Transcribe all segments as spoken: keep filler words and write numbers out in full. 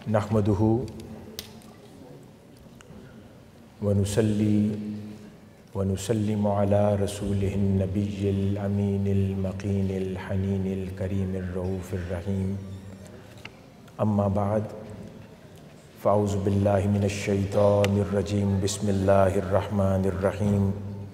نحمدہ ونصلی ونسلم علی رسولہ النبی الامین المقین الحنین الکریم الرؤوف الرحیم اما بعد فاعوذ باللہ من الشیطان الرجیم بسم اللہ الرحمن الرحیم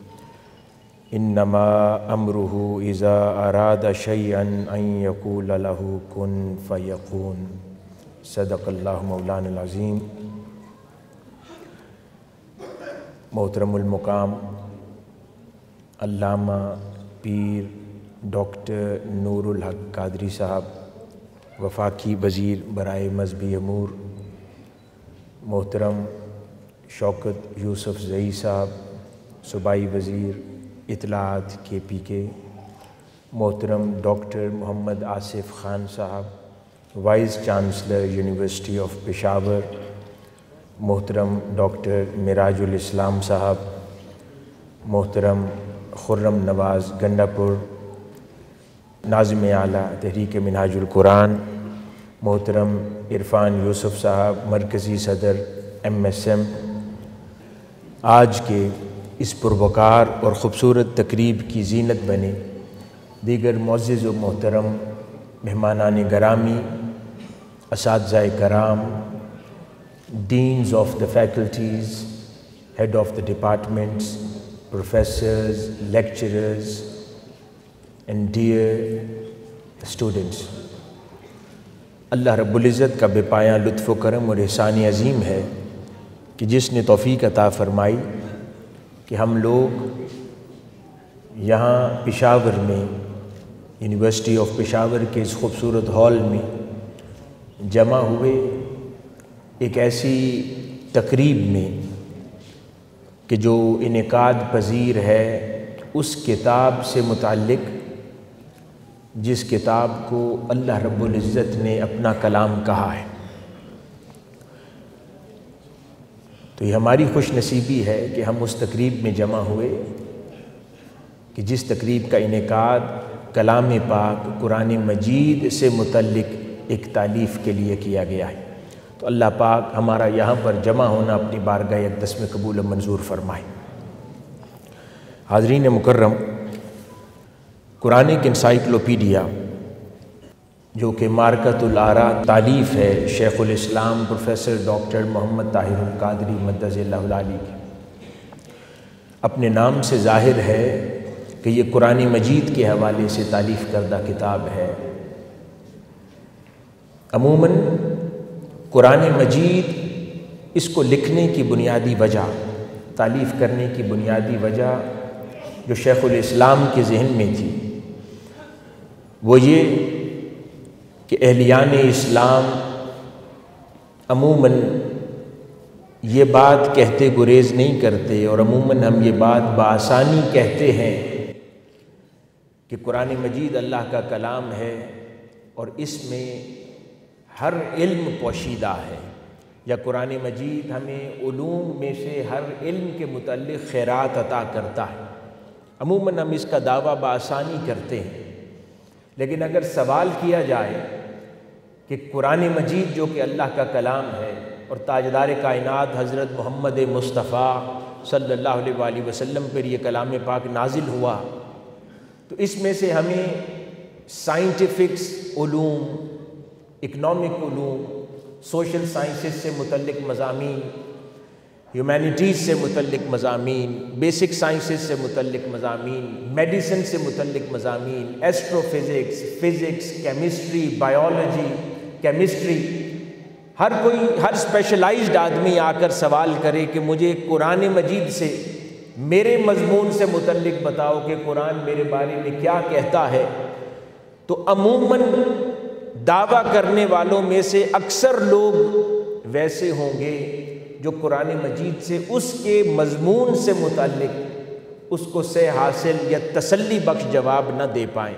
انما امرہ اذا اراد شیئا ان یقول لہ کن فیکون صدق اللہ مولانا العظیم۔ محترم المقام علامہ پیر ڈاکٹر نور الحق قادری صاحب، وفاقی وزیر برائے مذہبی امور، محترم شوکت یوسف زئی صاحب، صوبائی وزیر اطلاعات کے پی کے، محترم ڈاکٹر محمد آصف خان صاحب، vice chancellor university of Peshawar, محترم ڈاکٹر معراج الاسلام صاحب، محترم خرم نواز گنڈا پور، ناظم اعلیٰ تحریک منہاج القرآن، محترم عرفان یوسف صاحب، مرکزی صدر ایم ایس ایم، آج کے اس پروقار اور خوبصورت تقریب کی زینت بنے دیگر معزز و محترم مہمانان گرامی، اساتذہ کرام، deans of the faculties, head of the departments, professors, lecturers and dear students, Allah رب العزت کا بے پایاں لطف و کرم اور احسان عظیم ہے کہ جس نے توفیق عطا فرمائی کہ ہم لوگ یہاں پشاور میں یونیورسٹی آف پشاور کے اس خوبصورت ہال میں جمع ہوئے ایک ایسی تقریب میں کہ جو انعقاد پذیر ہے اس کتاب سے متعلق جس کتاب کو اللہ رب العزت نے اپنا کلام کہا ہے۔ تو یہ ہماری خوش نصیبی ہے کہ ہم اس تقریب میں جمع ہوئے کہ جس تقریب کا انعقاد کلام پاک قرآن مجید سے متعلق ایک تالیف کے لیے کیا گیا ہے۔ تو اللہ پاک ہمارا یہاں پر جمع ہونا اپنی بارگاہ اقدس میں قبول و منظور فرمائے۔ حاضرین مکرم، قرآنک انسائکلوپیڈیا جو کہ مارکۃ الآراء تالیف ہے شیخ الاسلام پروفیسر ڈاکٹر محمد طاہر القادری مدظ اللہ العالی کی، اپنے نام سے ظاہر ہے کہ یہ قرآن مجید کے حوالے سے تالیف کردہ کتاب ہے۔ عموماً قرآن مجید اس کو لکھنے کی بنیادی وجہ، تالیف کرنے کی بنیادی وجہ جو شیخ الاسلام کے ذہن میں تھی وہ یہ کہ اہلیان اسلام عموماً یہ بات کہتے گریز نہیں کرتے، اور عموماً ہم یہ بات بآسانی کہتے ہیں کہ قرآن مجید اللہ کا کلام ہے اور اس میں ہر علم پوشیدہ ہے، یا قرآن مجید ہمیں علوم میں سے ہر علم کے متعلق خیرات عطا کرتا ہے۔ عموماً ہم اس کا دعویٰ بآسانی کرتے ہیں، لیکن اگر سوال کیا جائے کہ قرآن مجید جو کہ اللہ کا کلام ہے اور تاجدار کائنات حضرت محمد مصطفیٰ صلی اللہ علیہ وآلہ وسلم پر یہ کلام پاک نازل ہوا، تو اس میں سے ہمیں سائنٹیفکس علوم، اکنامک علوم، سوشل سائنسز سے متعلق مضامین، ہیومینٹیز سے متعلق مضامین، بیسک سائنسز سے متعلق مضامین، میڈیسن سے متعلق مضامین، astrophysics, physics, chemistry, biology, chemistry, ہر کوئی ہر اسپیشلائزڈ آدمی آ کر سوال کرے کہ مجھے قرآن مجید سے میرے مضمون سے متعلق بتاؤ کہ قرآن میرے بارے میں کیا کہتا ہے، تو عموماً دعویٰ کرنے والوں میں سے اکثر لوگ ویسے ہوں گے جو قرآن مجید سے اس کے مضمون سے متعلق اس کو سے حاصل یا تسلی بخش جواب نہ دے پائیں۔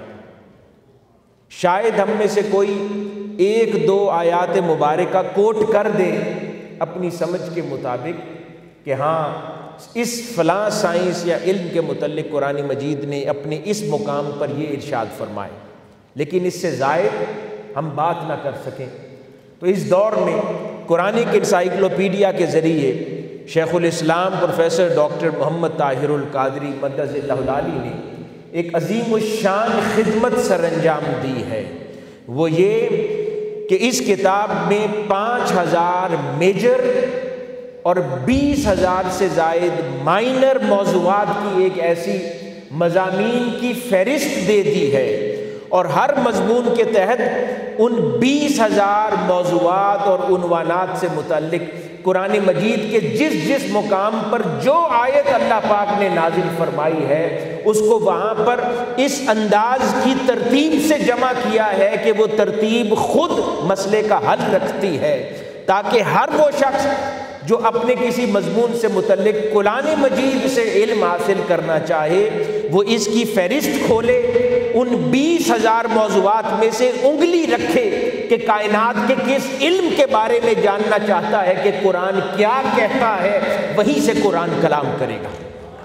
شاید ہم میں سے کوئی ایک دو آیات مبارکہ کوٹ کر دے اپنی سمجھ کے مطابق کہ ہاں اس فلاں سائنس یا علم کے متعلق قرآن مجید نے اپنے اس مقام پر یہ ارشاد فرمائے، لیکن اس سے زائد ہم بات نہ کر سکیں۔ تو اس دور میں قرآنک انسائکلوپیڈیا کے ذریعے شیخ الاسلام پروفیسر ڈاکٹر محمد طاہر القادری مدد اللہ العالی نے ایک عظیم الشان خدمت سر انجام دی ہے، وہ یہ کہ اس کتاب میں پانچ ہزار میجر اور بیس ہزار سے زائد مائنر موضوعات کی ایک ایسی مضامین کی فہرست دے دی ہے، اور ہر مضمون کے تحت ان بیس ہزار موضوعات اور عنوانات سے متعلق قرآن مجید کے جس جس مقام پر جو آیت اللہ پاک نے نازل فرمائی ہے اس کو وہاں پر اس انداز کی ترتیب سے جمع کیا ہے کہ وہ ترتیب خود مسئلے کا حل رکھتی ہے، تاکہ ہر وہ شخص جو اپنے کسی مضمون سے متعلق قرآن مجید سے علم حاصل کرنا چاہے وہ اس کی فہرست کھولے، ان بیس ہزار موضوعات میں سے انگلی رکھے کہ کائنات کے کس علم کے بارے میں جاننا چاہتا ہے کہ قرآن کیا کہتا ہے، وہیں سے قرآن کلام کرے گا۔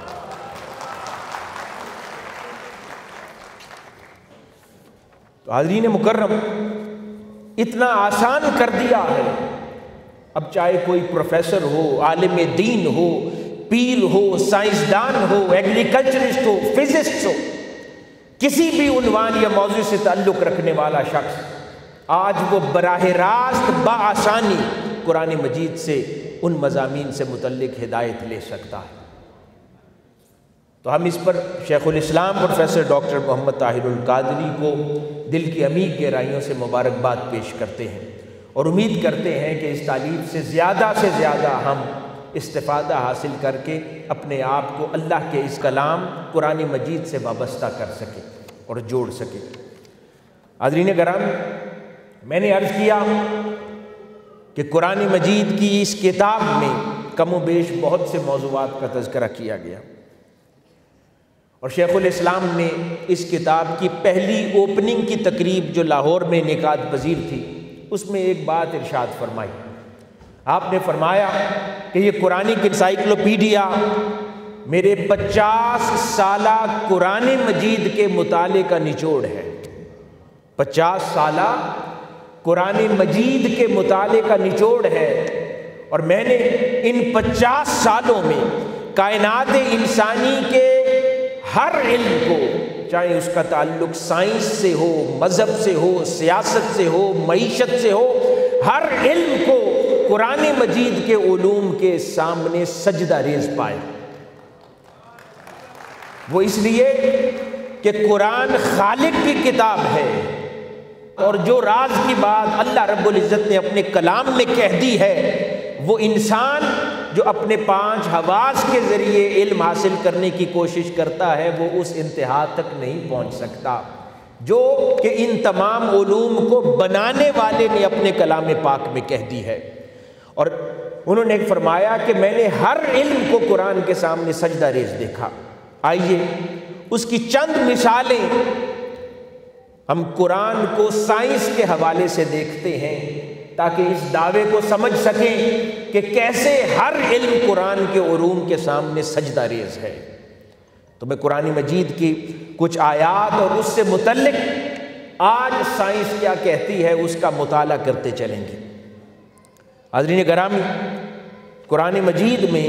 تو حاضرین مکرم، اتنا آسان کر دیا ہے، اب چاہے کوئی پروفیسر ہو، عالم دین ہو، پیر ہو، سائنسدان ہو، ایگریکلچرسٹ ہو، فزسٹ ہو، کسی بھی عنوان یا موضوع سے تعلق رکھنے والا شخص آج وہ براہ راست بآسانی قرآن مجید سے ان مضامین سے متعلق ہدایت لے سکتا ہے۔ تو ہم اس پر شیخ الاسلام پروفیسر ڈاکٹر محمد طاہر القادری کو دل کی عمیق گہرائیوں سے مبارکباد پیش کرتے ہیں، اور امید کرتے ہیں کہ اس تعلیم سے زیادہ سے زیادہ ہم استفادہ حاصل کر کے اپنے آپ کو اللہ کے اس کلام قرآن مجید سے وابستہ کر سکیں اور جوڑ سکیں۔ حاضرین کرام، میں نے عرض کیا کہ قرآن مجید کی اس کتاب میں کم و بیش بہت سے موضوعات کا تذکرہ کیا گیا، اور شیخ الاسلام نے اس کتاب کی پہلی اوپننگ کی تقریب جو لاہور میں انعقاد پذیر تھی اس میں ایک بات ارشاد فرمائی۔ آپ نے فرمایا کہ یہ قرآنک انسائکلوپیڈیا میرے پچاس سالہ قرآن مجید کے مطالعے کا نچوڑ ہے، پچاس سالہ قرآن مجید کے مطالعے کا نچوڑ ہے، اور میں نے ان پچاس سالوں میں کائنات انسانی کے ہر علم کو، چاہے اس کا تعلق سائنس سے ہو، مذہب سے ہو، سیاست سے ہو، معیشت سے ہو، ہر علم کو قرآن مجید کے علوم کے سامنے سجدہ ریز پائے۔ وہ اس لیے کہ قرآن خالق کی کتاب ہے، اور جو راز کی بات اللہ رب العزت نے اپنے کلام میں کہہ دی ہے وہ انسان جو اپنے پانچ حواس کے ذریعے علم حاصل کرنے کی کوشش کرتا ہے وہ اس انتہا تک نہیں پہنچ سکتا جو کہ ان تمام علوم کو بنانے والے نے اپنے کلام پاک میں کہہ دی ہے۔ اور انہوں نے فرمایا کہ میں نے ہر علم کو قرآن کے سامنے سجدہ ریز دیکھا۔ آئیے اس کی چند مثالیں ہم قرآن کو سائنس کے حوالے سے دیکھتے ہیں تاکہ اس دعوے کو سمجھ سکیں کہ کیسے ہر علم قرآن کے علوم کے سامنے سجدہ ریز ہے۔ تو میں قرآن مجید کی کچھ آیات اور اس سے متعلق آج سائنس کیا کہتی ہے اس کا مطالعہ کرتے چلیں گے۔ حاضرین گرامی، قرآن مجید میں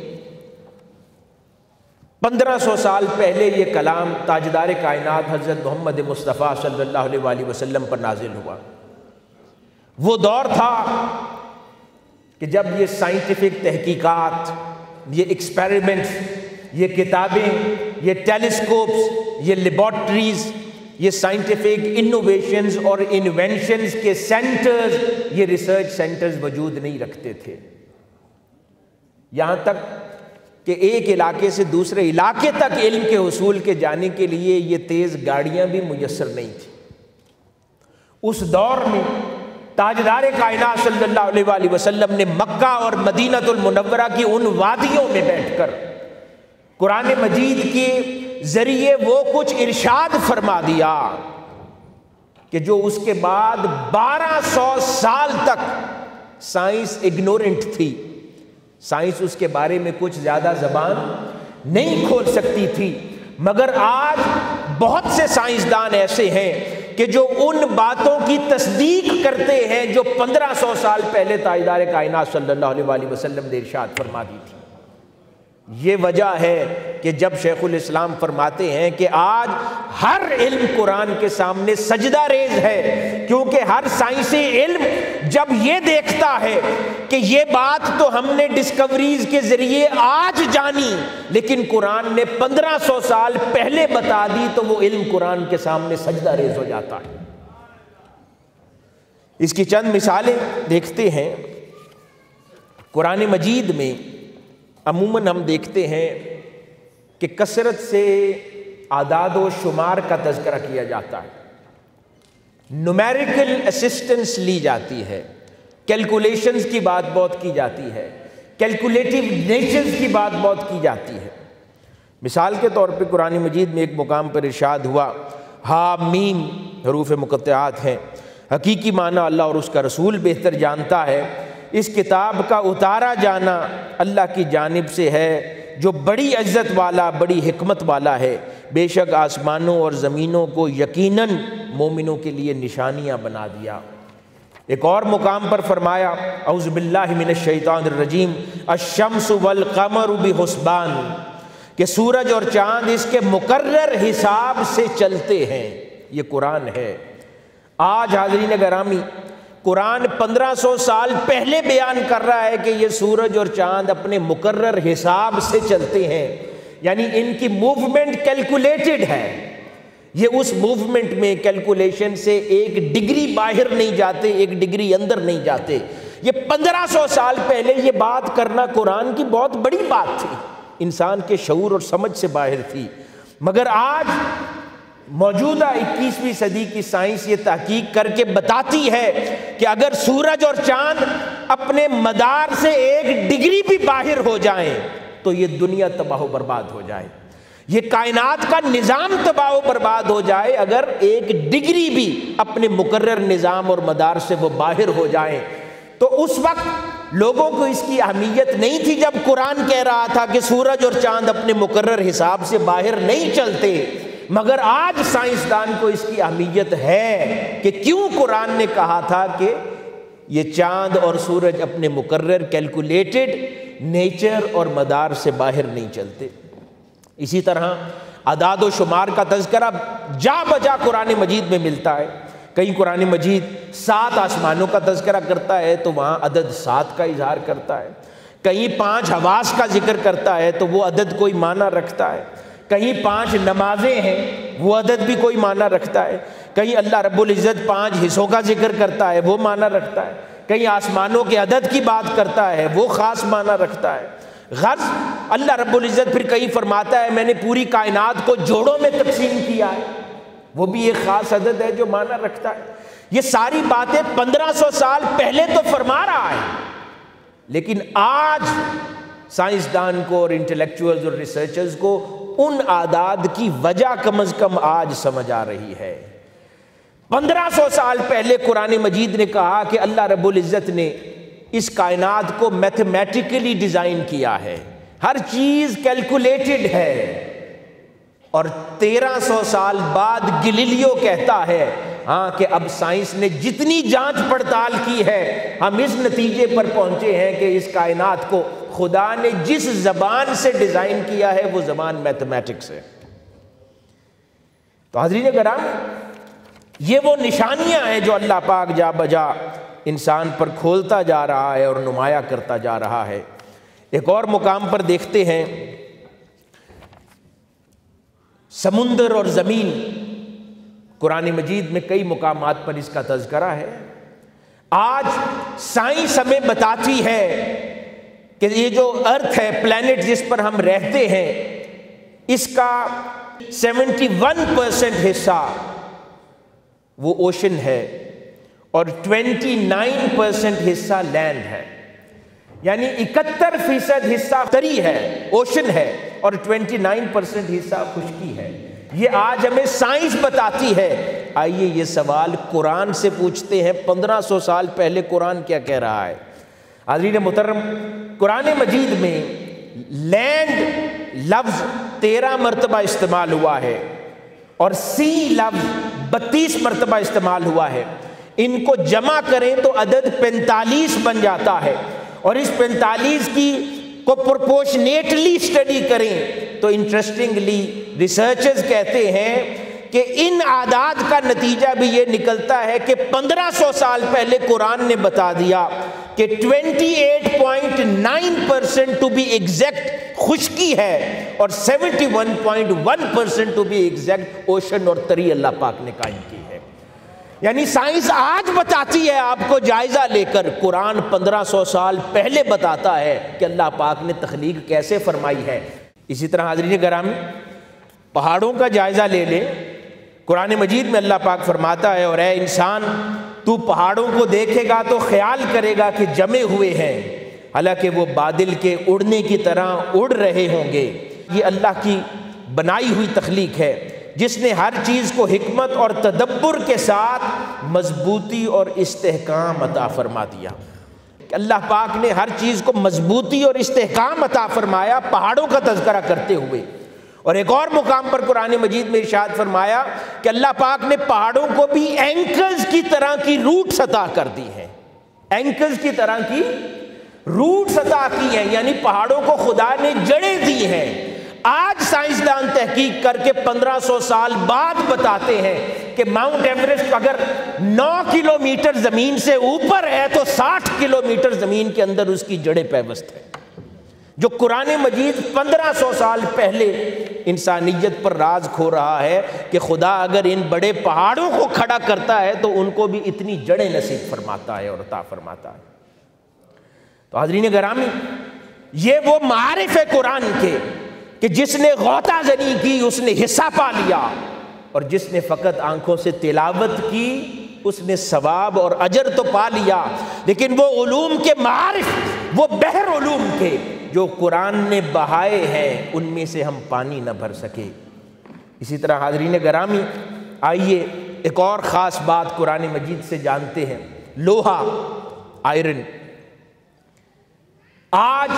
پندرہ سو سال پہلے یہ کلام تاجدار کائنات حضرت محمد مصطفیٰ صلی اللہ علیہ وآلہ وسلم پر نازل ہوا۔ وہ دور تھا کہ جب یہ سائنٹیفک تحقیقات، یہ ایکسپیریمنٹس، یہ کتابیں، یہ ٹیلیسکوپس، یہ لیبارٹریز، یہ سائنٹیفک انوویشنز اور انوینشنز کے سینٹرز، یہ ریسرچ سینٹرز وجود نہیں رکھتے تھے، یہاں تک کہ ایک علاقے سے دوسرے علاقے تک علم کے حصول کے جانے کے لیے یہ تیز گاڑیاں بھی میسر نہیں تھیں۔ اس دور میں تاجدار کائنات صلی اللہ علیہ وآلہ وسلم نے مکہ اور مدینہ المنورہ کی ان وادیوں میں بیٹھ کر قرآن مجید کے ذریعے وہ کچھ ارشاد فرما دیا کہ جو اس کے بعد بارہ سو سال تک سائنس اگنورنٹ تھی، سائنس اس کے بارے میں کچھ زیادہ زبان نہیں کھول سکتی تھی، مگر آج بہت سے سائنسدان ایسے ہیں کہ جو ان باتوں کی تصدیق کرتے ہیں جو پندرہ سو سال پہلے تاجدار کائنات صلی اللہ علیہ وآلہ وسلم نے ارشاد فرما دی تھی۔ یہ وجہ ہے کہ جب شیخ الاسلام فرماتے ہیں کہ آج ہر علم قرآن کے سامنے سجدہ ریز ہے، کیونکہ ہر سائنسی علم جب یہ دیکھتا ہے کہ یہ بات تو ہم نے ڈسکوریز کے ذریعے آج جانی لیکن قرآن نے پندرہ سو سال پہلے بتا دی، تو وہ علم قرآن کے سامنے سجدہ ریز ہو جاتا ہے۔ اس کی چند مثالیں دیکھتے ہیں۔ قرآن مجید میں عموماً ہم دیکھتے ہیں کہ کثرت سے اعداد و شمار کا تذکرہ کیا جاتا ہے، نومیریکل اسسٹنس لی جاتی ہے، کیلکولیشنز کی بات بہت کی جاتی ہے، کیلکولیٹو نیچرز کی بات بہت کی جاتی ہے۔ مثال کے طور پہ قرآن مجید میں ایک مقام پر ارشاد ہوا ہا میم، حروف مقطعات ہیں، حقیقی معنی اللہ اور اس کا رسول بہتر جانتا ہے، اس کتاب کا اتارا جانا اللہ کی جانب سے ہے جو بڑی عزت والا بڑی حکمت والا ہے، بے شک آسمانوں اور زمینوں کو یقیناً مومنوں کے لیے نشانیاں بنا دیا۔ ایک اور مقام پر فرمایا اعوذ باللہ من الشیطان الرجیم الشمس والقمر بحسبان، کہ سورج اور چاند اس کے مقرر حساب سے چلتے ہیں۔ یہ قرآن ہے۔ آج حاضرین گرامی قرآن پندرہ سو سال پہلے بیان کر رہا ہے کہ یہ سورج اور چاند اپنے مقرر حساب سے چلتے ہیں، یعنی ان کی موومنٹ کیلکولیٹڈ ہے۔ یہ اس موومنٹ میں کیلکولیشن سے ایک ڈگری باہر نہیں جاتے، ایک ڈگری اندر نہیں جاتے۔ یہ پندرہ سو سال پہلے یہ بات کرنا قرآن کی بہت بڑی بات تھی، انسان کے شعور اور سمجھ سے باہر تھی۔ مگر آج موجودہ اکیسویں صدی کی سائنس یہ تحقیق کر کے بتاتی ہے کہ اگر سورج اور چاند اپنے مدار سے ایک ڈگری بھی باہر ہو جائیں تو یہ دنیا تباہ و برباد ہو جائے، یہ کائنات کا نظام تباہ و برباد ہو جائے اگر ایک ڈگری بھی اپنے مقرر نظام اور مدار سے وہ باہر ہو جائیں۔ تو اس وقت لوگوں کو اس کی اہمیت نہیں تھی جب قرآن کہہ رہا تھا کہ سورج اور چاند اپنے مقرر حساب سے باہر نہیں چلتے، مگر آج سائنسدان کو اس کی اہمیت ہے کہ کیوں قرآن نے کہا تھا کہ یہ چاند اور سورج اپنے مقرر کیلکولیٹڈ نیچر اور مدار سے باہر نہیں چلتے۔ اسی طرح اعداد و شمار کا تذکرہ جا بجا قرآن مجید میں ملتا ہے۔ کہیں قرآن مجید سات آسمانوں کا تذکرہ کرتا ہے تو وہاں عدد سات کا اظہار کرتا ہے، کہیں پانچ حواس کا ذکر کرتا ہے تو وہ عدد کوئی معنی رکھتا ہے، کہیں پانچ نمازیں ہیں وہ عدد بھی کوئی معنی رکھتا ہے، کہیں اللہ رب العزت پانچ حصوں کا ذکر کرتا ہے وہ معنی رکھتا ہے، کہیں آسمانوں کے عدد کی بات کرتا ہے وہ خاص معنی رکھتا ہے۔ غرض اللہ رب العزت پھر کہیں فرماتا ہے میں نے پوری کائنات کو جوڑوں میں تقسیم کیا ہے، وہ بھی ایک خاص عدد ہے جو معنی رکھتا ہے۔ یہ ساری باتیں پندرہ سو سال پہلے تو فرما رہا ہے، لیکن آج سائنسدان کو اور انٹلیکچوئلز اور ریسرچرز کو ان اعداد کی وجہ کم از کم آج سمجھ آ رہی ہے۔ پندرہ سو سال پہلے قرآن مجید نے کہا کہ اللہ رب العزت نے اس کائنات کو میتھمیٹیکلی ڈیزائن کیا ہے، ہر چیز کیلکولیٹڈ ہے، اور تیرہ سو سال بعد گلیلیو کہتا ہے ہاں کہ اب سائنس نے جتنی جانچ پڑتال کی ہے ہم اس نتیجے پر پہنچے ہیں کہ اس کائنات کو خدا نے جس زبان سے ڈیزائن کیا ہے وہ زبان میتھمیٹکس ہے۔ تو حاضرین کرام، یہ وہ نشانیاں ہیں جو اللہ پاک جا بجا انسان پر کھولتا جا رہا ہے اور نمایاں کرتا جا رہا ہے۔ ایک اور مقام پر دیکھتے ہیں سمندر اور زمین، قرآن مجید میں کئی مقامات پر اس کا تذکرہ ہے۔ آج سائنس ہمیں بتاتی ہے کہ یہ جو ارتھ ہے، پلینٹ جس پر ہم رہتے ہیں، اس کا سیونٹی ون پرسنٹ حصہ وہ اوشن ہے اور ٹوینٹی نائن پرسنٹ حصہ لینڈ ہے، یعنی اکہتر فیصد حصہ تری ہے، اوشن ہے، اور ٹوینٹی نائن پرسنٹ حصہ خشکی ہے۔ یہ آج ہمیں سائنس بتاتی ہے۔ آئیے یہ سوال قرآن سے پوچھتے ہیں، پندرہ سو سال پہلے قرآن کیا کہہ رہا ہے؟ حضرین محترم، قرآن مجید میں لینڈ لفظ تیرہ مرتبہ استعمال ہوا ہے اور سی لفظ بتیس مرتبہ استعمال ہوا ہے. ان کو جمع کریں تو عدد پینتالیس بن جاتا ہے، اور اس پینتالیس کی کو پروپورشنیٹلی اسٹڈی کریں تو انٹرسٹنگلی ریسرچرز کہتے ہیں کہ ان اعداد کا نتیجہ بھی یہ نکلتا ہے کہ پندرہ سو سال پہلے قرآن نے بتا دیا کہ اٹھائیس پوائنٹ نو پرسنٹ ٹو بی ایگزیکٹ خشکی ہے، اور اکہتر پوائنٹ ایک percent to be exact ocean اور تری اللہ پاک نے قائم کی ہے. یعنی سائنس آج بتاتی ہے آپ کو جائزہ لے کر، قرآن پندرہ سو سال پہلے بتاتا ہے کہ اللہ پاک نے تخلیق کیسے فرمائی ہے. اسی طرح حاضرین گرامی، پہاڑوں کا جائزہ لے لیں. قرآن مجید میں اللہ پاک فرماتا ہے، اور اے انسان تو پہاڑوں کو دیکھے گا تو خیال کرے گا کہ جمے ہوئے ہیں، حالانکہ وہ بادل کے اڑنے کی طرح اڑ رہے ہوں گے. یہ اللہ کی بنائی ہوئی تخلیق ہے جس نے ہر چیز کو حکمت اور تدبر کے ساتھ مضبوطی اور استحکام عطا فرما دیا. اللہ پاک نے ہر چیز کو مضبوطی اور استحکام عطا فرمایا پہاڑوں کا تذکرہ کرتے ہوئے. اور ایک اور مقام پر قرآن مجید میں ارشاد فرمایا کہ اللہ پاک نے پہاڑوں کو بھی اینکلز کی طرح کی روٹس عطا کر دی ہیں. اینکلز کی طرح کی روٹس عطا کی ہیں، یعنی پہاڑوں کو خدا نے جڑیں دی ہیں. آج سائنسدان تحقیق کر کے پندرہ سو سال بعد بتاتے ہیں کہ ماؤنٹ ایوریسٹ اگر نو کلومیٹر زمین سے اوپر ہے تو ساٹھ کلومیٹر زمین کے اندر اس کی جڑیں پیوست ہیں. جو قرآن مجید پندرہ سو سال پہلے انسانیت پر راز کھو رہا ہے کہ خدا اگر ان بڑے پہاڑوں کو کھڑا کرتا ہے تو ان کو بھی اتنی جڑیں نصیب فرماتا ہے اور عطا فرماتا ہے. تو حاضرین گرامی، یہ وہ معارف ہے قرآن کے کہ جس نے غوطہ زنی کی اس نے حصہ پا لیا، اور جس نے فقط آنکھوں سے تلاوت کی اس نے ثواب اور اجر تو پا لیا. لیکن وہ علوم کے معارف، وہ بحر علوم کے جو قرآن نے بہائے ہیں، ان میں سے ہم پانی نہ بھر سکے. اسی طرح حاضرین گرامی، آئیے ایک اور خاص بات قرآن مجید سے جانتے ہیں. لوہا، آئرن. آج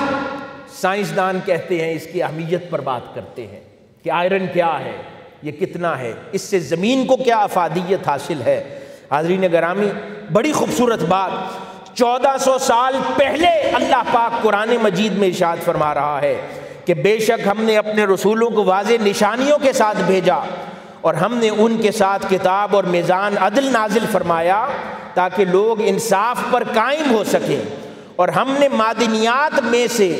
سائنسدان کہتے ہیں، اس کی اہمیت پر بات کرتے ہیں کہ آئرن کیا ہے، یہ کتنا ہے، اس سے زمین کو کیا افادیت حاصل ہے. حاضرین گرامی، بڑی خوبصورت بات چودہ سو سال پہلے اللہ پاک قرآن مجید میں ارشاد فرما رہا ہے کہ بے شک ہم نے اپنے رسولوں کو واضح نشانیوں کے ساتھ بھیجا، اور ہم نے ان کے ساتھ کتاب اور میزان عدل نازل فرمایا تاکہ لوگ انصاف پر قائم ہو سکیں. اور ہم نے معدنیات میں سے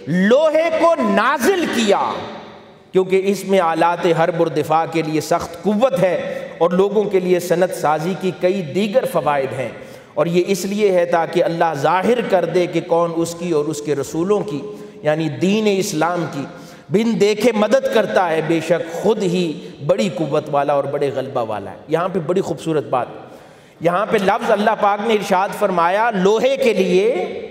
لوہے کو نازل کیا کیونکہ اس میں آلات حرب اور دفاع کے لیے سخت قوت ہے، اور لوگوں کے لیے صنعت سازی کی کئی دیگر فوائد ہیں. اور یہ اس لیے ہے تاکہ اللہ ظاہر کر دے کہ کون اس کی اور اس کے رسولوں کی، یعنی دین اسلام کی بن دیکھے مدد کرتا ہے، بے شک خود ہی بڑی قوت والا اور بڑے غلبہ والا ہے. یہاں پہ بڑی خوبصورت بات، یہاں پہ لفظ اللہ پاک نے ارشاد فرمایا لوہے کے لیے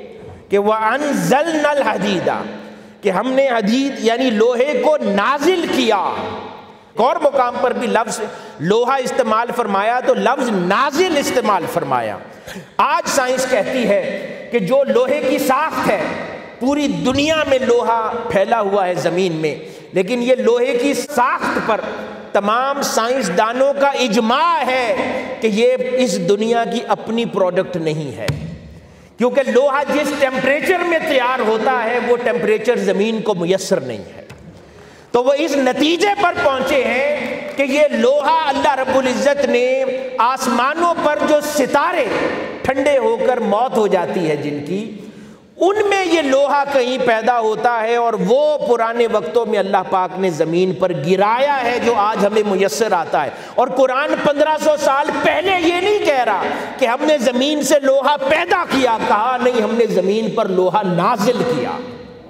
کہ وَأَنزَلْنَا الْحَدِيدَ، کہ ہم نے حدید یعنی لوہے کو نازل کیا. اور مقام پر بھی لفظ لوہا استعمال فرمایا تو لفظ نازل استعمال فرمایا. آج سائنس کہتی ہے کہ جو لوہے کی ساخت ہے، پوری دنیا میں لوہا پھیلا ہوا ہے زمین میں، لیکن یہ لوہے کی ساخت پر تمام سائنسدانوں کا اجماع ہے کہ یہ اس دنیا کی اپنی پروڈکٹ نہیں ہے، کیونکہ لوہا جس ٹیمپریچر میں تیار ہوتا ہے وہ ٹیمپریچر زمین کو میسر نہیں ہے. تو وہ اس نتیجے پر پہنچے ہیں کہ یہ لوہا اللہ رب العزت نے آسمانوں پر جو ستارے ٹھنڈے ہو کر موت ہو جاتی ہے جن کی، ان میں یہ لوہا کہیں پیدا ہوتا ہے، اور وہ پرانے وقتوں میں اللہ پاک نے زمین پر گرایا ہے جو آج ہمیں میسر آتا ہے. اور قرآن پندرہ سو سال پہلے یہ نہیں کہہ رہا کہ ہم نے زمین سے لوہا پیدا کیا، کہا نہیں ہم نے زمین پر لوہا نازل کیا.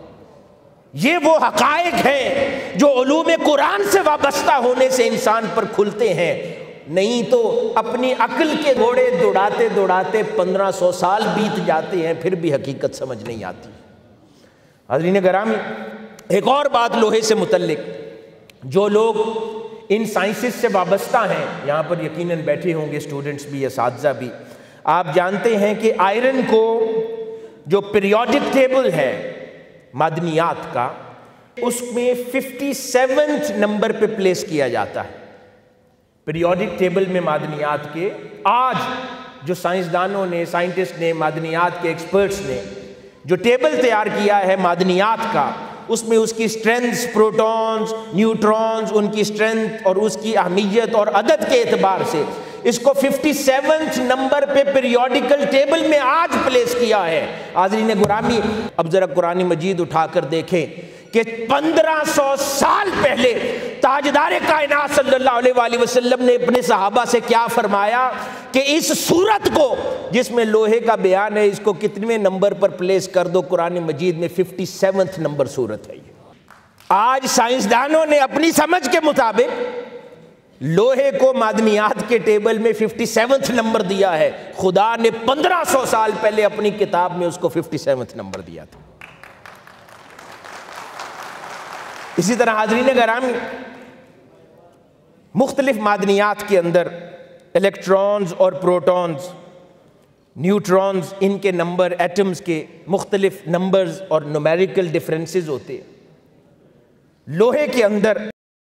یہ وہ حقائق ہیں جو علوم قرآن سے وابستہ ہونے سے انسان پر کھلتے ہیں، نہیں تو اپنی عقل کے گھوڑے دوڑاتے دوڑاتے پندرہ سو سال بیت جاتے ہیں، پھر بھی حقیقت سمجھ نہیں آتی. حاضرین گرامی، ایک اور بات لوہے سے متعلق، جو لوگ ان سائنسز سے وابستہ ہیں، یہاں پر یقیناً بیٹھے ہوں گے اسٹوڈنٹس بھی، اساتذہ بھی، آپ جانتے ہیں کہ آئرن کو جو پیریوڈک ٹیبل ہے معدنیات کا، اس میں ففٹی سیونتھ نمبر پہ پلیس کیا جاتا ہے. پیریوڈک ٹیبل میں معدنیات کے آج جو سائنسدانوں نے، سائنٹسٹ نے، معدنیات کے ایکسپرٹس نے جو ٹیبل تیار کیا ہے معدنیات کا، اس میں اس کی سٹرینتھز، پروٹونز، نیوٹرونز، ان کی سٹرینتھ اور اس کی اہمیت اور عدد کے اعتبار سے اس کو ففٹی سیونتھ نمبر پہ پیریوڈیکل ٹیبل میں آج پلیس کیا ہے۔ حاضرین گرامی، اب ذرا قرآن مجید اٹھا کر دیکھیں کہ پندرہ سو سال پہلے تاجدار کائنات صلی اللہ علیہ وآلہ وسلم نے اپنے صحابہ سے کیا فرمایا کہ اس سورت کو جس میں لوہے کا بیان ہے، اس کو کتنے نمبر پر پلیس کر دو؟ قرآن مجید میں ففٹی سیونتھ نمبر سورت ہے یہ۔ آج سائنسدانوں نے اپنی سمجھ کے مطابق لوہے کو معدنیات کے ٹیبل میں ففٹی سیونتھ نمبر دیا ہے، خدا نے پندرہ سو سال پہلے اپنی کتاب میں اس کو ففٹی سیونتھ نمبر دیا تھا۔ اسی طرح حاضرین گرامی، مختلف معدنیات کے اندر الیکٹرونز اور پروٹونز، نیوٹرونز، ان کے نمبر، ایٹمز کے مختلف نمبرز اور نومیریکل ڈفرینسز ہوتے ہیں۔ لوہے کے اندر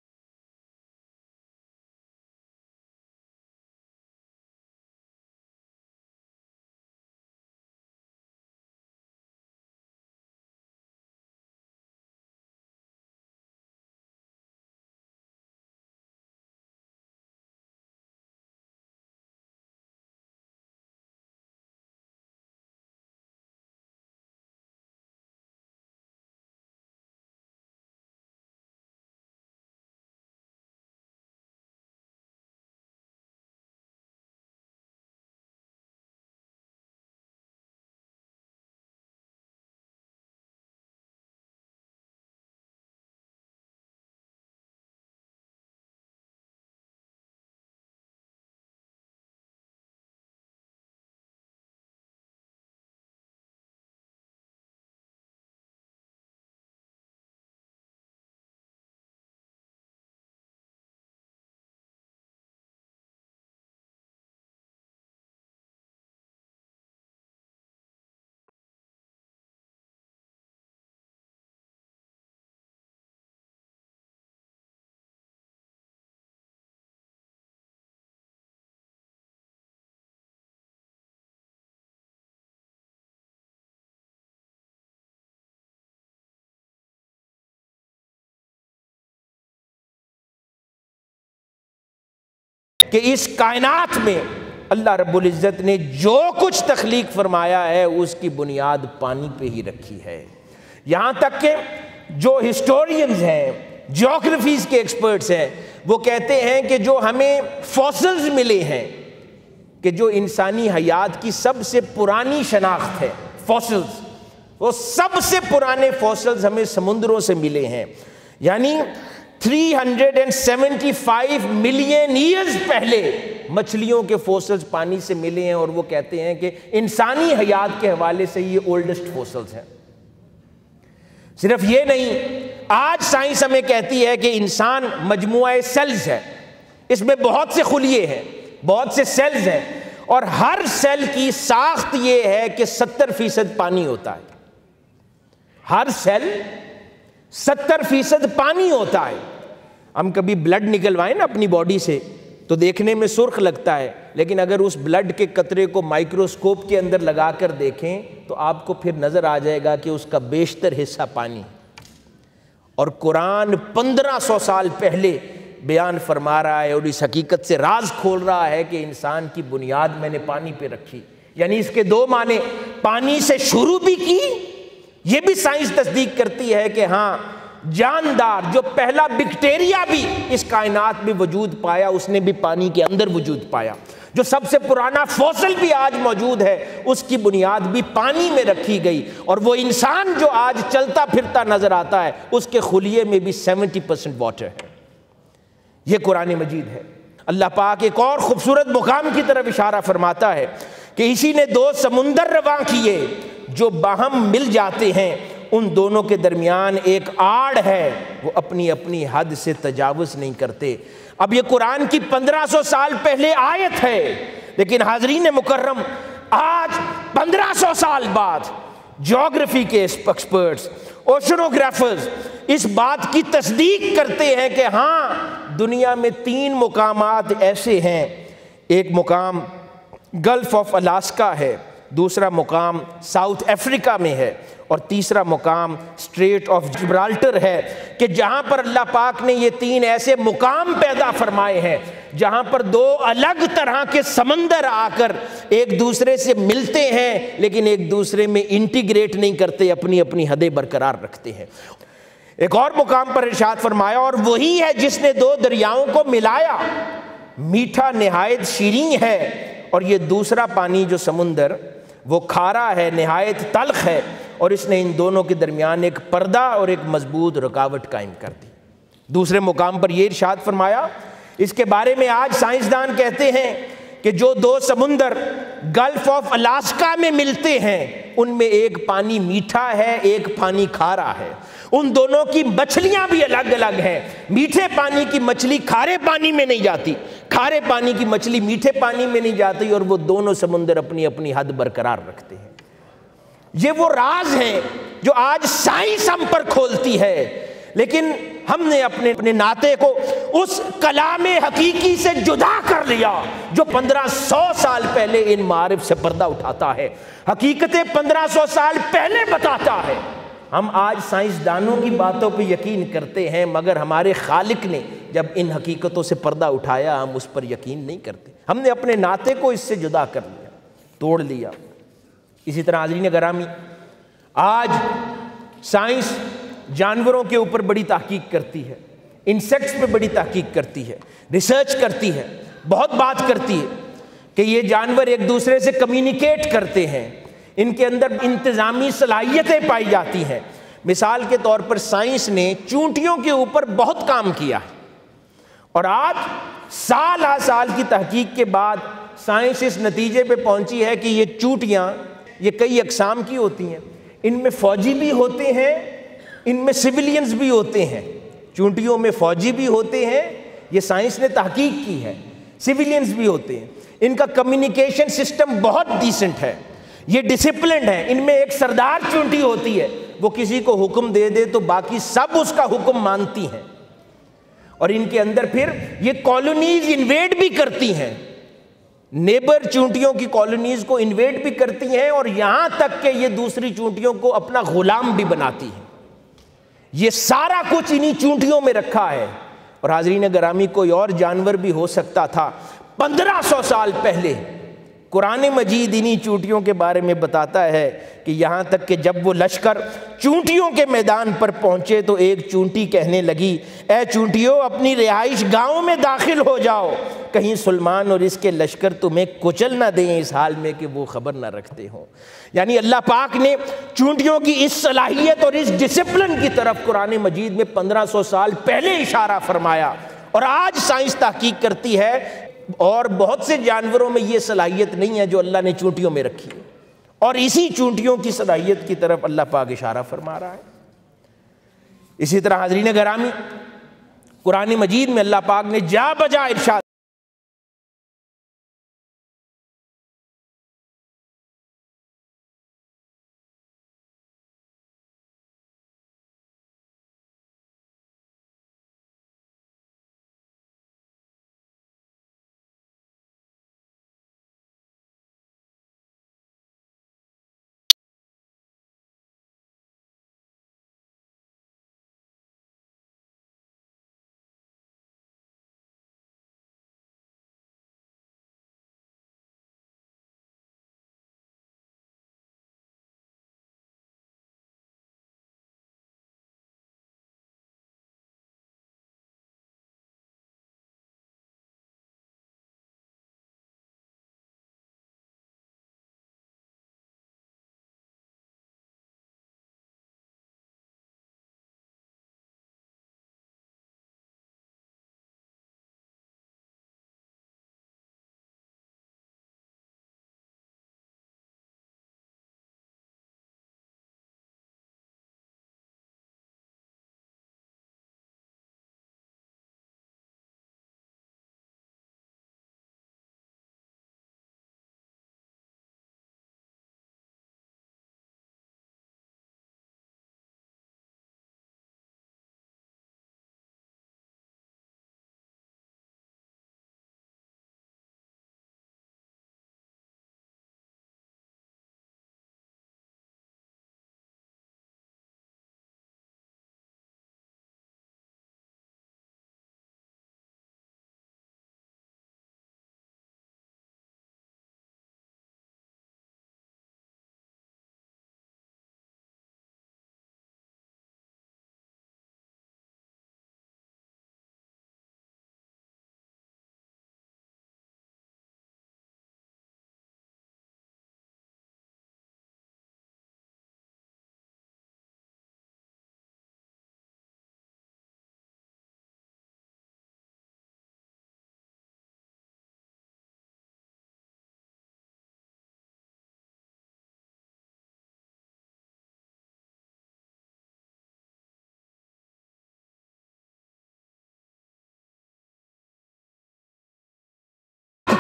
کہ اس کائنات میں اللہ رب العزت نے جو کچھ تخلیق فرمایا ہے اس کی بنیاد پانی پہ ہی رکھی ہے۔ یہاں تک کہ جو ہسٹورینز ہیں، جیوگرافیز کے ایکسپرٹس ہیں، وہ کہتے ہیں کہ جو ہمیں فوسلز ملے ہیں، کہ جو انسانی حیات کی سب سے پرانی شناخت ہے، فوسلز، وہ سب سے پرانے فوسلز ہمیں سمندروں سے ملے ہیں، یعنی three hundred and seventy five million years پہلے مچھلیوں کے فوسلز پانی سے ملے ہیں، اور وہ کہتے ہیں کہ انسانی حیات کے حوالے سے یہ اولڈسٹ فوسلز ہیں۔ صرف یہ نہیں، آج سائنس ہمیں کہتی ہے کہ انسان مجموعہ سیلز ہے، اس میں بہت سے خلیے ہیں، بہت سے سیلز ہیں، اور ہر سیل کی ساخت یہ ہے کہ ستر فیصد پانی ہوتا ہے۔ ہر سیل ستر فیصد پانی ہوتا ہے۔ ہم کبھی بلڈ نکلوائیں نا اپنی باڈی سے تو دیکھنے میں سرخ لگتا ہے، لیکن اگر اس بلڈ کے قطرے کو مائکروسکوپ کے اندر لگا کر دیکھیں تو آپ کو پھر نظر آ جائے گا کہ اس کا بیشتر حصہ پانی۔ اور قرآن پندرہ سو سال پہلے بیان فرما رہا ہے اور اس حقیقت سے راز کھول رہا ہے کہ انسان کی بنیاد میں نے پانی پہ رکھی، یعنی اس کے دو معنی، پانی سے شروع بھی کی۔ یہ بھی سائنس تصدیق کرتی ہے کہ ہاں، جاندار جو پہلا بیکٹیریا بھی اس کائنات میں وجود پایا اس نے بھی پانی کے اندر وجود پایا، جو سب سے پرانا فوسل بھی آج موجود ہے اس کی بنیاد بھی پانی میں رکھی گئی، اور وہ انسان جو آج چلتا پھرتا نظر آتا ہے اس کے خلیے میں بھی سیونٹی پرسنٹ واٹر ہے۔ یہ قرآن مجید ہے۔ اللہ پاک ایک اور خوبصورت مقام کی طرف اشارہ فرماتا ہے کہ اسی نے دو سمندر رواں کیے جو باہم مل جاتے ہیں، ان دونوں کے درمیان ایک آڑ ہے، وہ اپنی اپنی حد سے تجاوز نہیں کرتے۔ اب یہ قرآن کی پندرہ سو سال پہلے آیت ہے، لیکن حاضرین مکرم، آج پندرہ سو سال بعد جیوگرافی کے ایکسپرٹس، اوشنوگرافرز اس بات کی تصدیق کرتے ہیں کہ ہاں، دنیا میں تین مقامات ایسے ہیں، ایک مقام گلف آف الاسکا ہے، دوسرا مقام ساؤتھ افریقہ میں ہے، اور تیسرا مقام اسٹریٹ آف جبرالٹر ہے، کہ جہاں پر اللہ پاک نے یہ تین ایسے مقام پیدا فرمائے ہیں جہاں پر دو الگ طرح کے سمندر آ کر ایک دوسرے سے ملتے ہیں لیکن ایک دوسرے میں انٹیگریٹ نہیں کرتے، اپنی اپنی حدیں برقرار رکھتے ہیں۔ ایک اور مقام پر ارشاد فرمایا، اور وہی ہے جس نے دو دریاؤں کو ملایا، میٹھا نہایت شیریں ہے، اور یہ دوسرا پانی جو سمندر وہ کھارا ہے، نہایت تلخ ہے، اور اس نے ان دونوں کے درمیان ایک پردہ اور ایک مضبوط رکاوٹ قائم کر دی۔ دوسرے مقام پر یہ ارشاد فرمایا، اس کے بارے میں آج سائنسدان کہتے ہیں کہ جو دو سمندر گلف آف الاسکا میں ملتے ہیں ان میں ایک پانی میٹھا ہے، ایک پانی کھارا ہے، ان دونوں کی مچھلیاں بھی الگ الگ ہیں، میٹھے پانی کی مچھلی کھارے پانی میں نہیں جاتی، کھارے پانی کی مچھلی میٹھے پانی میں نہیں جاتی، اور وہ دونوں سمندر اپنی اپنی حد برقرار رکھتے ہیں۔ یہ وہ راز ہیں جو آج سائنس ہم پر کھولتی ہے، لیکن ہم نے اپنے اپنے ناطے کو اس کلام حقیقی سے جدا کر لیا جو پندرہ سو سال پہلے ان معارف سے پردہ اٹھاتا ہے، حقیقتیں پندرہ سو سال پہلے بتاتا ہے۔ ہم آج سائنسدانوں کی باتوں پہ یقین کرتے ہیں، مگر ہمارے خالق نے جب ان حقیقتوں سے پردہ اٹھایا ہم اس پر یقین نہیں کرتے، ہم نے اپنے ناطے کو اس سے جدا کر لیا، توڑ لیا۔ اسی طرح حاضرین گرامی، آج سائنس جانوروں کے اوپر بڑی تحقیق کرتی ہے، انسیکٹس پہ بڑی تحقیق کرتی ہے، ریسرچ کرتی ہے، بہت بات کرتی ہے کہ یہ جانور ایک دوسرے سے کمیونیکیٹ کرتے ہیں، ان کے اندر انتظامی صلاحیتیں پائی جاتی ہیں۔ مثال کے طور پر سائنس نے چونٹیوں کے اوپر بہت کام کیا ہے، اور آج سال ہا سال کی تحقیق کے بعد سائنس اس نتیجے پہ پہنچی ہے کہ یہ چونٹیاں یہ کئی اقسام کی ہوتی ہیں، ان میں فوجی بھی ہوتے ہیں، ان میں سویلینز بھی ہوتے ہیں، چونٹیوں میں فوجی بھی ہوتے ہیں، یہ سائنس نے تحقیق کی ہے، سویلینز بھی ہوتے ہیں، ان کا کمیونیکیشن سسٹم بہت ڈیسنٹ ہے، یہ ڈسپلنڈ ہے، ان میں ایک سردار چونٹی ہوتی ہے، وہ کسی کو حکم دے دے تو باقی سب اس کا حکم مانتی ہیں، اور ان کے اندر پھر یہ کالونیز انویڈ بھی کرتی ہیں، نیبر چونٹیوں کی کالونیز کو انویڈ بھی کرتی ہیں، اور یہاں تک کہ یہ دوسری چونٹیوں کو اپنا غلام بھی بناتی ہیں۔ یہ سارا کچھ انہی چونٹیوں میں رکھا ہے، اور حاضرین گرامی کوئی اور جانور بھی ہو سکتا تھا۔ پندرہ سو سال پہلے قرآن مجید انہی چونٹیوں کے بارے میں بتاتا ہے کہ یہاں تک کہ جب وہ لشکر چونٹیوں کے میدان پر پہنچے تو ایک چونٹی کہنے لگی، اے چونٹیوں اپنی رہائش گاہوں میں داخل ہو جاؤ، کہیں سلمان اور اس کے لشکر تمہیں کچل نہ دیں اس حال میں کہ وہ خبر نہ رکھتے ہوں۔ یعنی اللہ پاک نے چونٹیوں کی اس صلاحیت اور اس ڈسپلن کی طرف قرآن مجید میں پندرہ سو سال پہلے اشارہ فرمایا، اور آج سائنس تحقیق کرتی ہے اور بہت سے جانوروں میں یہ صلاحیت نہیں ہے جو اللہ نے چونٹیوں میں رکھی ہے، اور اسی چونٹیوں کی صلاحیت کی طرف اللہ پاک اشارہ فرما رہا ہے۔ اسی طرح حاضرین گرامی، قرآن مجید میں اللہ پاک نے جا بجا ارشاد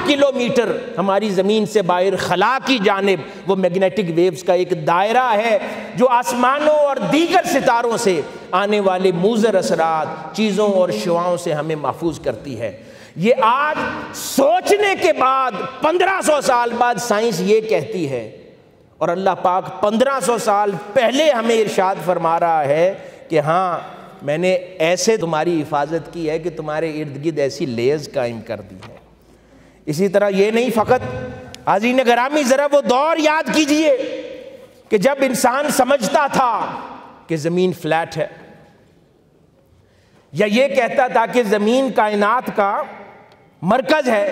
کلومیٹر ہماری زمین سے باہر خلا کی جانب وہ میگنیٹک ویوز کا ایک دائرہ ہے جو آسمانوں اور دیگر ستاروں سے آنے والے مضر اثرات، چیزوں اور شعاعوں سے ہمیں محفوظ کرتی ہے۔ یہ آج سوچنے کے بعد پندرہ سو سال بعد سائنس یہ کہتی ہے، اور اللہ پاک پندرہ سو سال پہلے ہمیں ارشاد فرما رہا ہے کہ ہاں میں نے ایسے تمہاری حفاظت کی ہے کہ تمہارے ارد گرد ایسی لیئرز قائم کر دی ہے۔ اسی طرح یہ نہیں فقط، حاضرین گرامی ذرا وہ دور یاد کیجئے کہ جب انسان سمجھتا تھا کہ زمین فلیٹ ہے، یا یہ کہتا تھا کہ زمین کائنات کا مرکز ہے،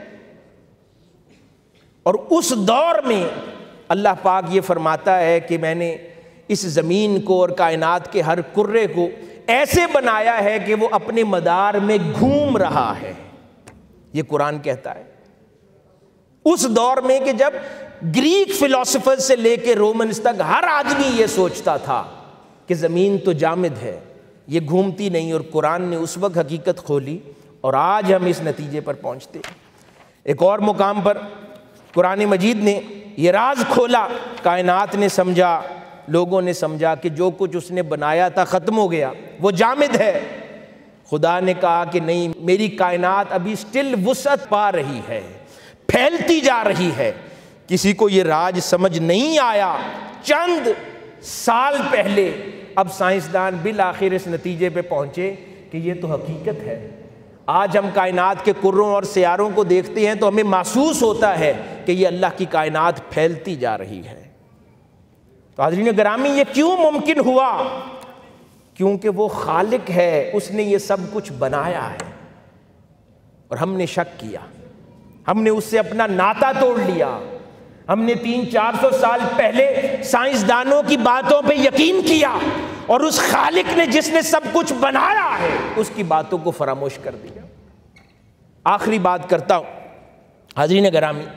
اور اس دور میں اللہ پاک یہ فرماتا ہے کہ میں نے اس زمین کو اور کائنات کے ہر کرے کو ایسے بنایا ہے کہ وہ اپنے مدار میں گھوم رہا ہے، یہ قرآن کہتا ہے۔ اس دور میں کہ جب گریک فلاسفر سے لے کے رومنز تک ہر آدمی یہ سوچتا تھا کہ زمین تو جامد ہے، یہ گھومتی نہیں، اور قرآن نے اس وقت حقیقت کھولی اور آج ہم اس نتیجے پر پہنچتے ہیں۔ ایک اور مقام پر قرآن مجید نے یہ راز کھولا، کائنات نے سمجھا، لوگوں نے سمجھا کہ جو کچھ اس نے بنایا تھا ختم ہو گیا، وہ جامد ہے۔ خدا نے کہا کہ نہیں، میری کائنات ابھی سٹل وسعت پا رہی ہے، پھیلتی جا رہی ہے۔ کسی کو یہ راز سمجھ نہیں آیا۔ چند سال پہلے اب سائنسدان بالآخر اس نتیجے پہ پہنچے کہ یہ تو حقیقت ہے۔ آج ہم کائنات کے کروں اور سیاروں کو دیکھتے ہیں تو ہمیں محسوس ہوتا ہے کہ یہ اللہ کی کائنات پھیلتی جا رہی ہے۔ تو حاضرین گرامی، یہ کیوں ممکن ہوا؟ کیونکہ وہ خالق ہے، اس نے یہ سب کچھ بنایا ہے، اور ہم نے شک کیا، ہم نے اس سے اپنا ناطا توڑ لیا۔ ہم نے تین چار سو سال پہلے سائنسدانوں کی باتوں پہ یقین کیا، اور اس خالق نے جس نے سب کچھ بنایا ہے اس کی باتوں کو فراموش کر دیا۔ آخری بات کرتا ہوں حاضرین گرامی،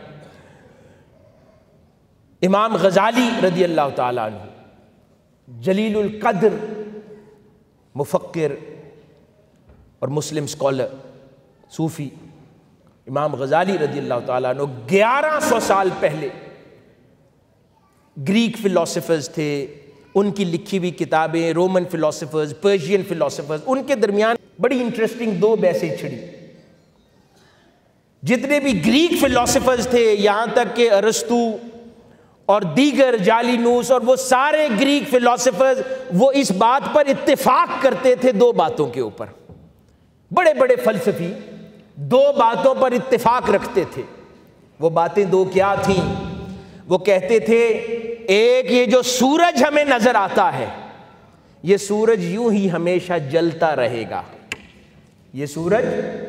امام غزالی رضی اللہ تعالیٰ عنہ، جلیل القدر مفکر اور مسلم اسکالر، صوفی، امام غزالی رضی اللہ تعالیٰ عنہ گیارہ سو سال پہلے گریک فلاسفرز تھے، ان کی لکھی ہوئی کتابیں، رومن فلاسفرز، پرشین فلاسفرز، ان کے درمیان بڑی انٹرسٹنگ دو بحثیں چھڑی۔ جتنے بھی گریک فلاسفرز تھے، یہاں تک کہ ارسطو اور دیگر جالینوس اور وہ سارے گریک فلاسفرز، وہ اس بات پر اتفاق کرتے تھے دو باتوں کے اوپر۔ بڑے بڑے فلسفی دو باتوں پر اتفاق رکھتے تھے۔ وہ باتیں دو کیا تھیں؟ وہ کہتے تھے، ایک یہ جو سورج ہمیں نظر آتا ہے، یہ سورج یوں ہی ہمیشہ جلتا رہے گا، یہ سورج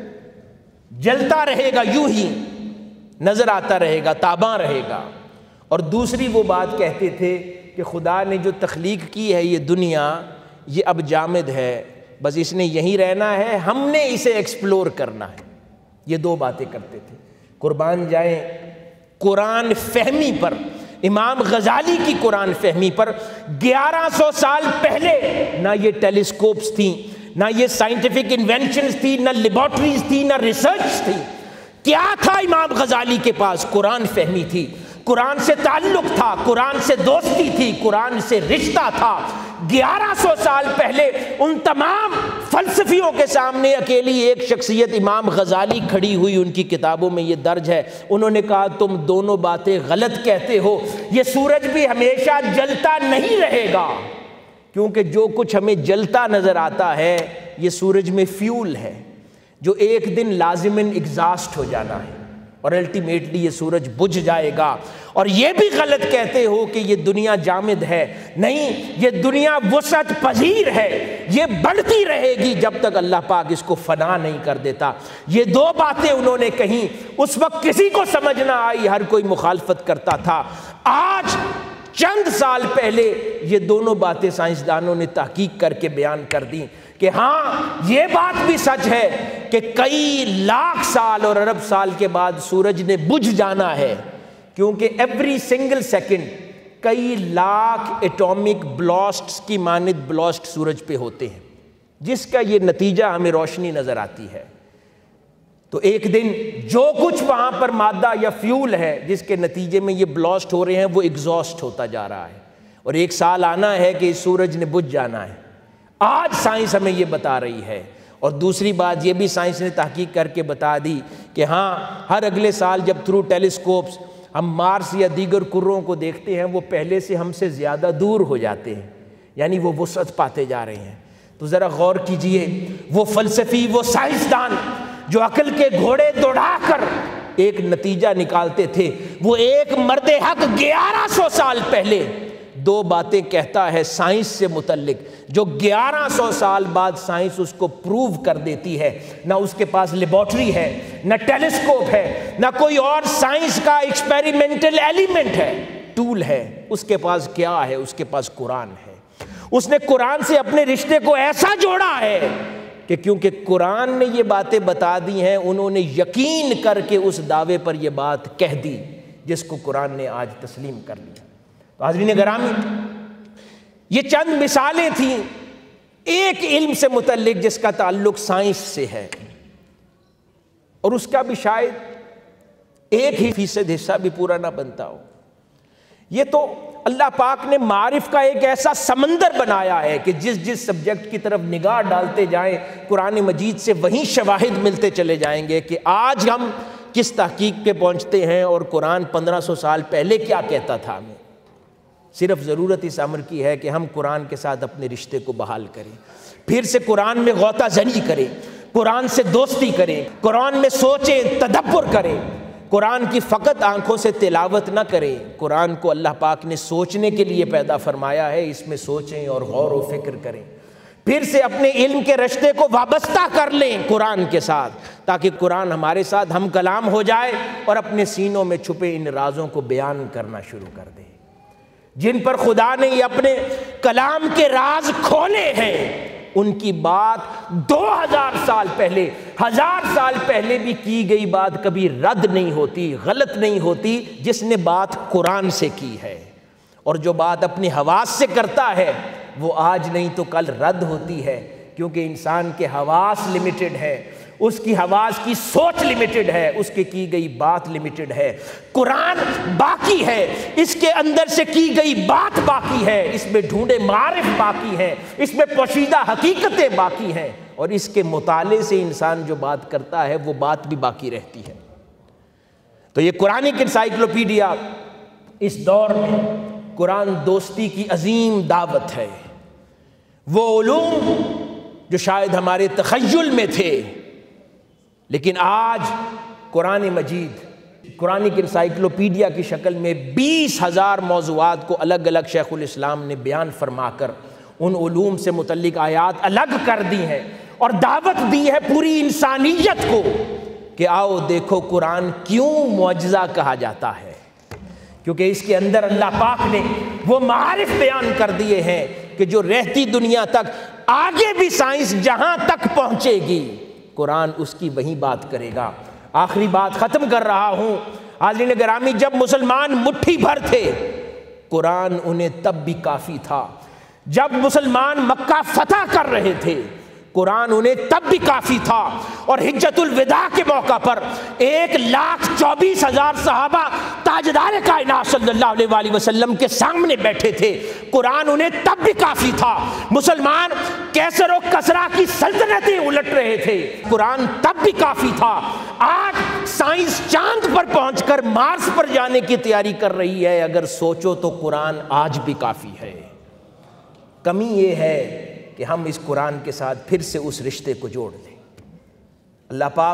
جلتا رہے گا، یوں ہی نظر آتا رہے گا، تاباں رہے گا۔ اور دوسری وہ بات کہتے تھے کہ خدا نے جو تخلیق کی ہے یہ دنیا، یہ اب جامد ہے، بس اس نے یہیں رہنا ہے، ہم نے اسے ایکسپلور کرنا ہے۔ یہ دو باتیں کرتے تھے۔ قربان جائیں قرآن فہمی پر، امام غزالی کی قرآن فہمی پر گیارہ سو سال پہلے نہ یہ ٹیلیسکوپس تھیں، نہ یہ سائنٹیفک انوینشنز تھی، نہ لیبارٹریز تھی، نہ ریسرچ تھی۔ کیا تھا امام غزالی کے پاس؟ قرآن فہمی تھی، قرآن سے تعلق تھا، قرآن سے دوستی تھی، قرآن سے رشتہ تھا۔ گیارہ سو سال پہلے ان تمام فلسفیوں کے سامنے اکیلی ایک شخصیت امام غزالی کھڑی ہوئی، ان کی کتابوں میں یہ درج ہے، انہوں نے کہا تم دونوں باتیں غلط کہتے ہو، یہ سورج بھی ہمیشہ جلتا نہیں رہے گا، کیونکہ جو کچھ ہمیں جلتا نظر آتا ہے یہ سورج میں فیول ہے جو ایک دن لازماً ایگزاسٹ ہو جانا ہے، اور الٹیمیٹلی یہ سورج بجھ جائے گا۔ اور یہ بھی غلط کہتے ہو کہ یہ دنیا جامد ہے، نہیں، یہ دنیا وسعت پذیر ہے، یہ بڑھتی رہے گی جب تک اللہ پاک اس کو فنا نہیں کر دیتا۔ یہ دو باتیں انہوں نے کہیں، اس وقت کسی کو سمجھ نہ آئی، ہر کوئی مخالفت کرتا تھا۔ آج چند سال پہلے یہ دونوں باتیں سائنسدانوں نے تحقیق کر کے بیان کر دیں کہ ہاں یہ بات بھی سچ ہے کہ کئی لاکھ سال اور ارب سال کے بعد سورج نے بجھ جانا ہے، کیونکہ ایوری سنگل سیکنڈ کئی لاکھ ایٹامک بلاسٹس کی مانند بلاسٹ سورج پہ ہوتے ہیں، جس کا یہ نتیجہ ہمیں روشنی نظر آتی ہے۔ تو ایک دن جو کچھ وہاں پر مادہ یا فیول ہے جس کے نتیجے میں یہ بلاسٹ ہو رہے ہیں وہ ایگزاسٹ ہوتا جا رہا ہے، اور ایک سال آنا ہے کہ اس سورج نے بجھ جانا ہے۔ آج سائنس ہمیں یہ بتا رہی ہے، اور دوسری بات یہ بھی سائنس نے تحقیق کر کے بتا دی کہ ہاں ہر اگلے سال جب تھرو ٹیلیسکوپس ہم مارس یا دیگر کروں کو دیکھتے ہیں وہ پہلے سے ہم سے زیادہ دور ہو جاتے ہیں، یعنی وہ وسعت پاتے جا رہے ہیں۔ تو ذرا غور کیجئے، وہ فلسفی، وہ سائنسدان جو عقل کے گھوڑے دوڑا کر ایک نتیجہ نکالتے تھے، وہ ایک مرد حق گیارہ سو سال پہلے دو باتیں کہتا ہے سائنس سے متعلق، جو گیارہ سو سال بعد سائنس اس کو پروو کر دیتی ہے۔ نہ اس کے پاس لیبارٹری ہے، نہ ٹیلیسکوپ ہے، نہ کوئی اور سائنس کا ایکسپیریمنٹل ایلیمنٹ ہے، ٹول ہے۔ اس کے پاس کیا ہے؟ اس کے پاس قرآن ہے۔ اس نے قرآن سے اپنے رشتے کو ایسا جوڑا ہے کہ کیونکہ قرآن نے یہ باتیں بتا دی ہیں، انہوں نے یقین کر کے اس دعوے پر یہ بات کہہ دی جس کو قرآن نے آج تسلیم کر لیا۔ تو حاضرین گرامی، یہ چند مثالیں تھیں ایک علم سے متعلق جس کا تعلق سائنس سے ہے، اور اس کا بھی شاید ایک ہی فیصد حصہ بھی پورا نہ بنتا ہو۔ یہ تو اللہ پاک نے معارف کا ایک ایسا سمندر بنایا ہے کہ جس جس سبجیکٹ کی طرف نگاہ ڈالتے جائیں قرآن مجید سے وہیں شواہد ملتے چلے جائیں گے کہ آج ہم کس تحقیق پہ پہنچتے ہیں اور قرآن پندرہ سو سال پہلے کیا کہتا تھا ہمیں۔ صرف ضرورت اس امر کی ہے کہ ہم قرآن کے ساتھ اپنے رشتے کو بحال کریں، پھر سے قرآن میں غوطہ زنی کریں، قرآن سے دوستی کریں، قرآن میں سوچیں، تدبر کریں۔ قرآن کی فقط آنکھوں سے تلاوت نہ کریں، قرآن کو اللہ پاک نے سوچنے کے لیے پیدا فرمایا ہے، اس میں سوچیں اور غور و فکر کریں۔ پھر سے اپنے علم کے رشتے کو وابستہ کر لیں قرآن کے ساتھ، تاکہ قرآن ہمارے ساتھ ہم کلام ہو جائے اور اپنے سینوں میں چھپے ان رازوں کو بیان کرنا شروع کر دے جن پر خدا نے یہ اپنے کلام کے راز کھولے ہیں۔ ان کی بات دو ہزار سال پہلے، ہزار سال پہلے بھی کی گئی بات کبھی رد نہیں ہوتی، غلط نہیں ہوتی، جس نے بات قرآن سے کی ہے۔ اور جو بات اپنی حواس سے کرتا ہے وہ آج نہیں تو کل رد ہوتی ہے، کیونکہ انسان کے حواس لمیٹڈ ہے، اس کی حواس کی سوچ لمیٹڈ ہے، اس کی کی گئی بات لمیٹڈ ہے۔ قرآن باقی ہے، اس کے اندر سے کی گئی بات باقی ہے، اس میں ڈھونڈے معارف باقی ہیں، اس میں پوشیدہ حقیقتیں باقی ہیں، اور اس کے مطالعے سے انسان جو بات کرتا ہے وہ بات بھی باقی رہتی ہے۔ تو یہ قرآنک انسائکلوپیڈیا اس دور میں قرآن دوستی کی عظیم دعوت ہے۔ وہ علوم جو شاید ہمارے تخیل میں تھے، لیکن آج قرآن مجید قرآنک انسائکلوپیڈیا کی شکل میں بیس ہزار موضوعات کو الگ الگ شیخ الاسلام نے بیان فرما کر ان علوم سے متعلق آیات الگ کر دی ہیں، اور دعوت دی ہے پوری انسانیت کو کہ آؤ دیکھو قرآن کیوں معجزہ کہا جاتا ہے، کیونکہ اس کے اندر اللہ پاک نے وہ معارف بیان کر دیے ہیں کہ جو رہتی دنیا تک، آگے بھی سائنس جہاں تک پہنچے گی قرآن اس کی وہی بات کرے گا۔ آخری بات ختم کر رہا ہوں حاضرین گرامی، جب مسلمان مٹھی بھر تھے قرآن انہیں تب بھی کافی تھا، جب مسلمان مکہ فتح کر رہے تھے قرآن انہیں تب بھی کافی تھا، اور حجت الوداع کے موقع پر ایک لاکھ چوبیس ہزار صحابہ تاجدار کائنات صلی اللہ علیہ وآلہ وسلم کے سامنے بیٹھے تھے، قرآن انہیں تب بھی کافی تھا۔ مسلمان کیسر و کسرا کی سلطنتیں الٹ رہے تھے، قرآن تب بھی کافی تھا۔ آج سائنس چاند پر پہنچ کر مارس پر جانے کی تیاری کر رہی ہے، اگر سوچو تو قرآن آج بھی کافی ہے۔ کمی یہ ہے کہ ہم اس قرآن کے ساتھ پھر سے اس رشتے کو جوڑ دیں۔ اللہ پاک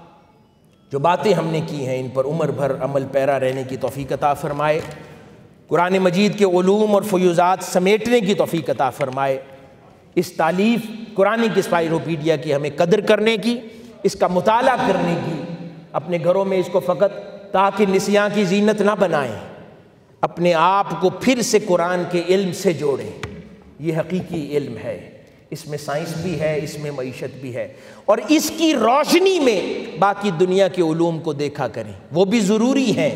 جو باتیں ہم نے کی ہیں ان پر عمر بھر عمل پیرا رہنے کی توفیق عطا فرمائے، قرآن مجید کے علوم اور فیوزات سمیٹنے کی توفیق عطا فرمائے، اس تالیف قرآنک انسائکلوپیڈیا کی ہمیں قدر کرنے کی، اس کا مطالعہ کرنے کی، اپنے گھروں میں اس کو فقط تاکہ نسیاں کی زینت نہ بنائیں، اپنے آپ کو پھر سے قرآن کے علم سے جوڑیں۔ یہ حقیقی علم ہے، اس میں سائنس بھی ہے، اس میں معیشت بھی ہے، اور اس کی روشنی میں باقی دنیا کے علوم کو دیکھا کریں، وہ بھی ضروری ہیں۔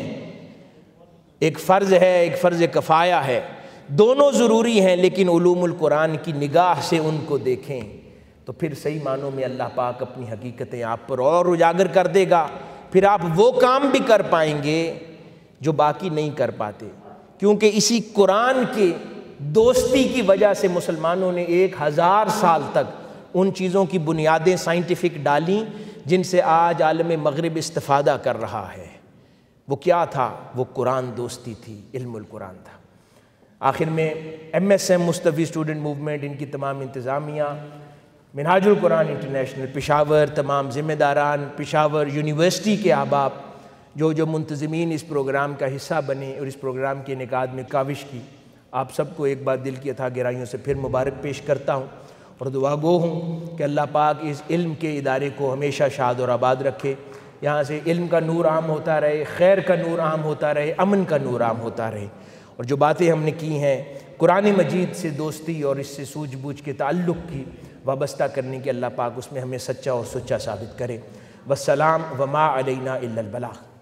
ایک فرض ہے، ایک فرض کفایہ ہے، دونوں ضروری ہیں، لیکن علوم القرآن کی نگاہ سے ان کو دیکھیں، تو پھر صحیح معنوں میں اللہ پاک اپنی حقیقتیں آپ پر اور اجاگر کر دے گا، پھر آپ وہ کام بھی کر پائیں گے جو باقی نہیں کر پاتے، کیونکہ اسی قرآن کے دوستی کی وجہ سے مسلمانوں نے ایک ہزار سال تک ان چیزوں کی بنیادیں سائنٹیفک ڈالیں جن سے آج عالم مغرب استفادہ کر رہا ہے۔ وہ کیا تھا؟ وہ قرآن دوستی تھی، علم القرآن تھا۔ آخر میں M S M Mustafa student movement, ان کی تمام انتظامیہ، منہاج القرآن انٹرنیشنل پشاور، تمام ذمہ داران پشاور یونیورسٹی کے احباب، جو جو منتظمین اس پروگرام کا حصہ بنے اور اس پروگرام کے انعقاد میں کاوش کی، آپ سب کو ایک بار دل کی اتھا گہرائیوں سے پھر مبارک پیش کرتا ہوں اور دعا گو ہوں کہ اللہ پاک اس علم کے ادارے کو ہمیشہ شاد اور آباد رکھے، یہاں سے علم کا نور عام ہوتا رہے، خیر کا نور عام ہوتا رہے، امن کا نور عام ہوتا رہے، اور جو باتیں ہم نے کی ہیں قرآن مجید سے دوستی اور اس سے سوجھ بوجھ کے تعلق کی وابستہ کرنے کے، اللہ پاک اس میں ہمیں سچا اور سچا ثابت کرے۔ والسلام وما علینا الا البلاغ۔